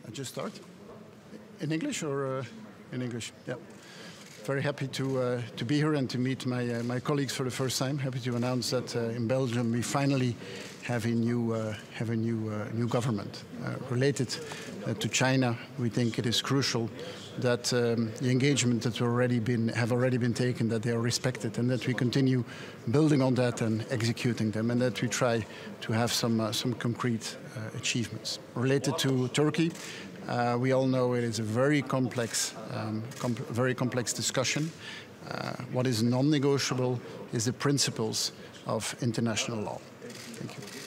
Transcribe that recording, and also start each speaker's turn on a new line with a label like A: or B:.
A: I just start? In English or in English? Yeah. Very happy to be here and to meet my colleagues for the first time. Happy to announce that in Belgium we finally have a new government. Related to China, we think it is crucial that the engagement that have already been taken, that they are respected, and that we continue building on that and executing them, and that we try to have some concrete achievements. Related to Turkey, we all know it is a very complex discussion. What is non-negotiable is the principles of international law. Thank you.